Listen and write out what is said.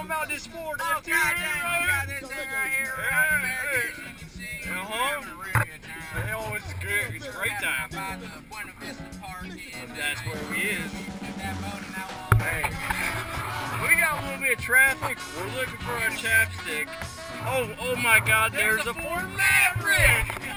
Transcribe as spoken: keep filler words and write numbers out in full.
about this sport. Oh, God dang, we got this thing right here. Yeah, As hey. you can see, Uh-huh. we're having a really good time. Hell, it's good. It's a great time. By the Buena Vista Park in, That's uh, where we is. Keep that boat in that long. Hey, we got a little bit of traffic. We're looking for a chapstick. Oh, oh my God! There's, There's a a Ford Ford Maverick.